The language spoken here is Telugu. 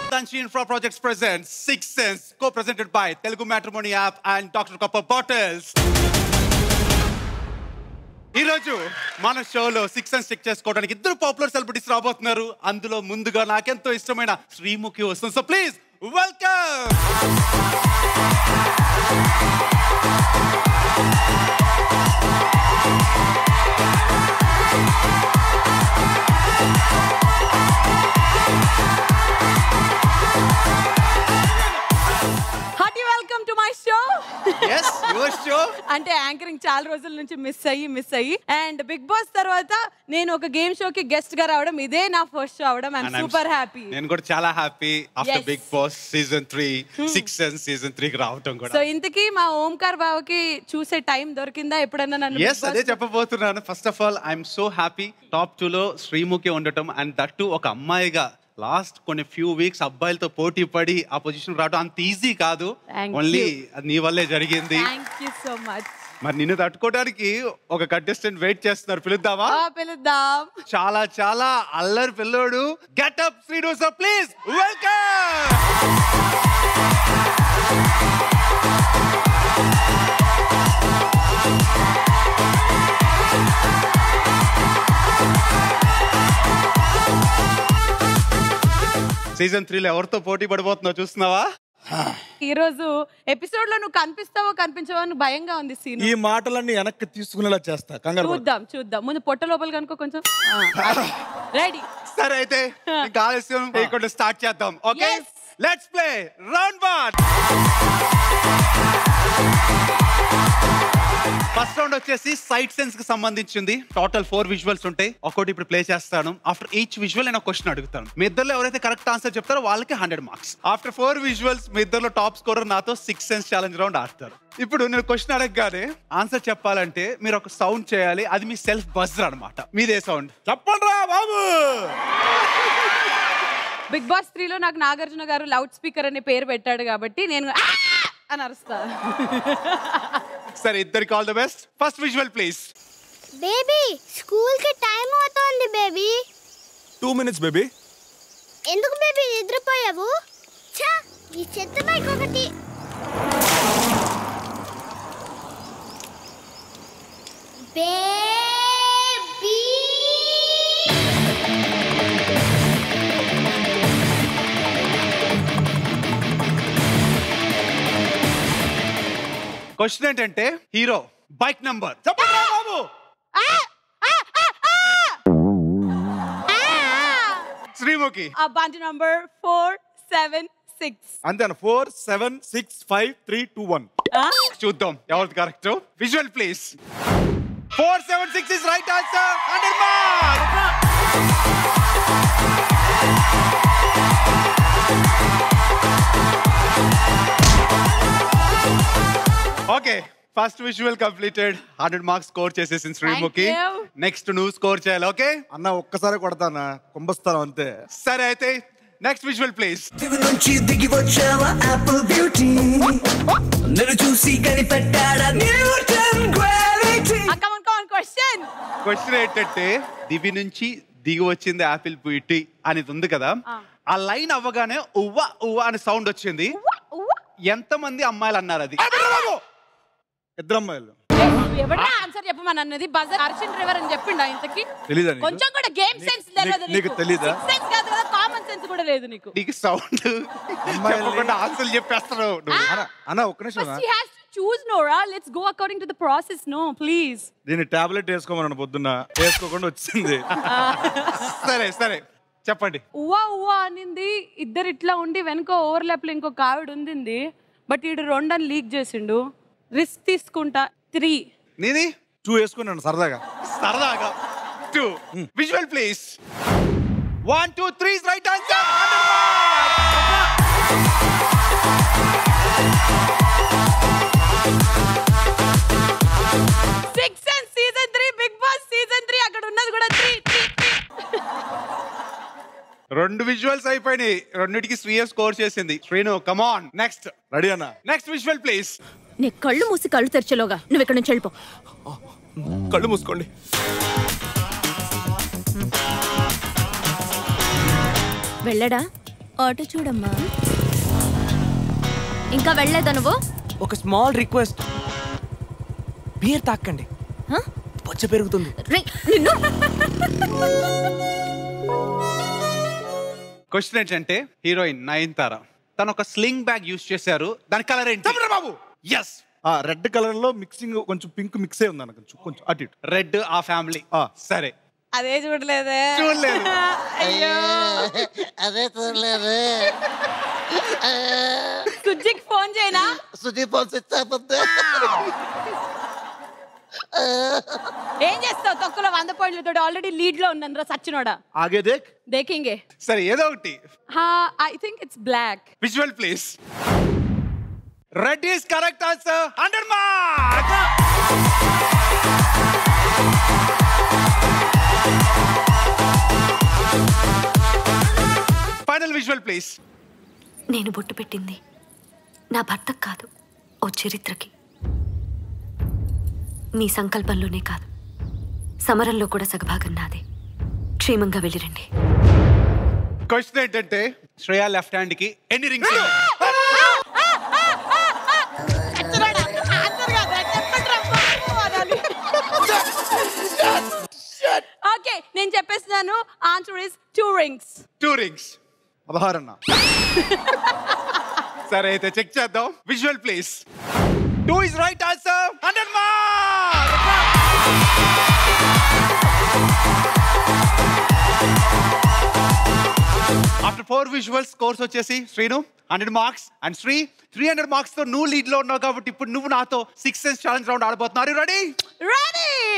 Danshin Infra Projects presents Sixth Sense, co-presented by Telugu Matrimony app and Dr. Copper Bottles. ఈ రోజు మన షోలో సిక్స్ సెన్స్ చెక్ చేసుకోవడానికి ఇద్దరు పాపులర్ సెలబ్రిటీస్ రాబోతున్నారు. అందులో ముందుగా నాకెంతో ఇష్టమైన శ్రీముఖి వస్తుంది. So please welcome. Yes, your show. అంటే యాంకరింగ్ చాలా రోజుల నుంచి మిస్ అయ్యి అండ్ బిగ్ బాస్ తర్వాత నేను ఒక గేమ్ షో కి గెస్ట్ గా రావడం ఇదే నా ఫస్ట్ షో అవడం. I am super happy. నేను కూడా చాలా happy after Bigg Boss season 3 six sense season 3 కి రావడం కూడా. సో ఇంతకీ మా ఓంకార్ బావకి చూసే టైం దొరికిందా ఎప్పుడన్నా నన్ను? yes అదే చెప్పబోతున్నాను. First of all I am so happy top 2 లో శ్రీముఖి ఉండటం అండ్ దట్ టు ఒక అమ్మాయిగా లాస్ట్ కొన్ని ఫ్యూ వీక్స్ అబ్బాయిలతో పోటీ పడి ఆ పొజిషన్ రావడం అంత ఈజీ కాదు. ఓన్లీ నీ వల్లే జరిగింది. Thank you so much. మరి నిన్ను తట్టుకోవడానికి ఒక కంటెస్టెంట్ వెయిట్ చేస్తున్నారు. పిలుద్దామా? పిలుద్దాం. చాలా చాలా అల్లరి పిల్లోడు getup Srinu. So please welcome. Season 3 లో ఎవరితో పోటీ పడిపోతున్నావు చూస్తున్నావా? ఈ రోజు ఎపిసోడ్ లో నువ్వు కనిపిస్తావో కనిపించవో అని భయంగా ఉంది సీన్. ఈ మాటలన్నీ వెనక్కి తీసుకునేలా చేస్తా. చూద్దాం ముందు పొట్ట లోపల కనుకో కొంచెం. రెడీ? సరే అయితే ఇంకా ఆలస్యం చేయకుండా స్టార్ట్ చేద్దాం. Okay, let's play round 1. First round వచ్చేసి సైట్ సెన్స్ కి సంబంధించింది. టోటల్ 4 విజువల్స్ ఉంటాయి. ఒకటి ఇప్పుడు ప్లే చేస్తాను. ఆఫ్టర్ ఈచ్ విజువల్ నేను ఒక క్వశ్చన్ అడుగుతాను. మీ ఇద్దరులో ఎవరైతే కరెక్ట్ ఆన్సర్ చెప్తారో వాళ్ళకి 100 మార్క్స్. ఆఫ్టర్ 4 విజువల్స్ మీ ఇద్దరులో టాప్ స్కోరర్ నాతో సిక్స్ సెన్స్ ఛాలెంజ్ రౌండ్ ఆడతారు. ఇప్పుడు నేను క్వశ్చన్ అడగగానే ఆన్సర్ చెప్పాలంటే మీరు ఒక సౌండ్ చేయాలి. అది మీ సెల్ఫ్ బజర్ అన్నమాట. మీదే సౌండ్ చెప్పండి రా బాబు. బిగ్ బాస్ 3 లో నాకు నాగార్జున గారు లౌడ్ స్పీకర్ అనే పేరు పెట్టాడు కాబట్టి నేను అని అరుస్తా. సరే, ఇద్దరికి all the best. First visual please. Baby school కి టైం అవుతోంది బేబీ. 2 minutes baby. ఎందుకు బేబీ నిద్రపోయావు? ఛా, ఈ చెత్త బైక్ ఒకటి. బేబీ క్వశ్చన్ ఏంటంటే హీరో బైక్ నంబర్ చెప్పండి బాబు. శ్రీముఖి ఆ బండి నంబర్ 476. అంతేనా? 4 7 6 5 3 2 1. చూద్దాం ఎవరిది correct. Visual please. 476 is right answer. 100 marks. Okay, first visual completed. 100 marks score చేసేసింది శ్రీముఖి. నెక్స్ట్ నువ్వు స్కోర్ చేయాలి. ఓకే అన్న ఒక్కసారి కొడతానా? కుంభస్తాను అంతే. సరే అయితే నెక్స్ట్ విజువల్ ప్లీజ్. నుంచి దిగి వచ్చావా ఆపిల్ బ్యూటీ, నన్ను చూసి కనిపెట్టాడా న్యూటన్ గ్రావిటీ. క్వశ్చన్ ఏంటంటే దివి నుంచి దిగి వచ్చింది ఆపిల్ బ్యూటీ అనేది ఉంది కదా. ఆ లైన్ అవ్వగానే ఉవ్వ ఉవ్వ అనే సౌండ్ వచ్చింది. ఎంతమంది అమ్మాయిలు అన్నారు అది? 2 అమ్మాయిలు. ఎవరైనా ఆన్సర్ చెప్పమని అన్నది బజర్ అర్షన్ డ్రైవర్ అని చెప్పిండా? ఇంతకి తెలీదా? కొంచెం కూడా గేమ్ సెన్స్ లేదు నీకు తెలీదా? సెన్స్ కాదు కదా, కామన్ సెన్స్ కూడా లేదు నీకు. నీకు సౌండ్ చెప్పకుండా ఆన్సర్ చెప్పేస్తారు. అన్న ఒక్క నిమిషం. She has to choose, Nora. Let's go according to the process. No, please. దీని టాబ్లెట్ వేసుకోమన్నాను పొద్దున్న, వేసుకోకుండా వచ్చింది. సరే సరే చెప్పండి. ఉవ్వా ఉవ్వా అనింది. ఇద్దరు ఇట్లా ఉండి వెనుక ఓవర్లాప్ లో ఇంకొక ఆవిడ ఉంది. బట్ ఈడు 2 అని లీక్ చేసిండు. రిస్క్ తీసుకుంటా. 3. నీది 2 వేసుకున్నాను సరదాగా. 2. Visual please. 1 2 3 is right answer. 6 and season 3 Bigg Boss season 3 అక్కడ ఉన్నది కూడా 3. 2 విజువల్స్ అయిపోయినాయి. రెండిటికి శ్రీయ స్కోర్ చేసింది. Srinu come on next. Ready అన్న? Next visual please. నీ కళ్ళు మూసి కళ్ళు తెరచలోగా నువ్వు ఇక్కడ నుంచి వెళ్ళిపో. కళ్ళు మూసుకోండి. వెళ్ళడా? ఆటో చూడమ్మా. ఇంకా వెళ్ళలేదా నువ్వు? ఒక స్మాల్ రిక్వెస్ట్, బీర్ తాకండి, బొచ్చ పెరుగుతుంది. క్వశ్చన్ ఏంటంటే హీరోయిన్ నయనతార తను ఒక స్లింగ్ బ్యాగ్ యూజ్ చేశారు. దాని కలర్ ఏంటి బాబు? ఎస్, రెడ్ కలర్ లో మిక్సింగ్ కొంచెం పింక్ మిక్స్ అయి ఉంది కొంచెం అటు ఇటు. రెడ్ ఆ ఫ్యామిలీ. సరే, అదే చూడలేదే. చూడలేదు. అయ్యో, అదే చూడలేదు. సుజ్జికి ఫోన్ చేయనా? సుజీ ఫోన్ స్విచ్ అయిపోతే ఏం చేస్తావు? తొక్కలో 100 పాయింట్లతో ఆల్రెడీ లీడ్ లో ఉన్నాను రా సచ్చినోడా. ఆగే దేక్. దేకింగే. సరే, ఏదో ఒకటి. I think it's black. Visual please. Red is correct answer. 100 marks. Final visual please. నేను బొట్టు పెట్టింది నా భర్తకు కాదు, ఓ చరిత్రకి. మీ సంకల్పంలోనే కాదు, సమరంలో కూడా సగభాగం నాదే. క్షేమంగా వెళ్ళిరండి. క్వశ్చన్ ఏంటంటే శ్రేయా లెఫ్ట్ హ్యాండ్ కి ఎన్ని రింగ్స్? ఓకే, నేను చెప్పేస్తున్నాను. Answer is 2 rings. 2 rings. 16 అన్న. సరే, అయితే చెక్ చేద్దాం. Visual please. 2 is right answer. 100 marks. After 4 visuals scores వచ్చేసి Srinu 100 marks and Shri 300 marks తో నువ్వు లీడ్ లో ఉన్నావు కాబట్టి ఇప్పుడు నువ్వు నాతో 6 సెన్స్ ఛాలెంజ్ రౌండ్ ఆడబోతున్నారు. రెడీ? Ready.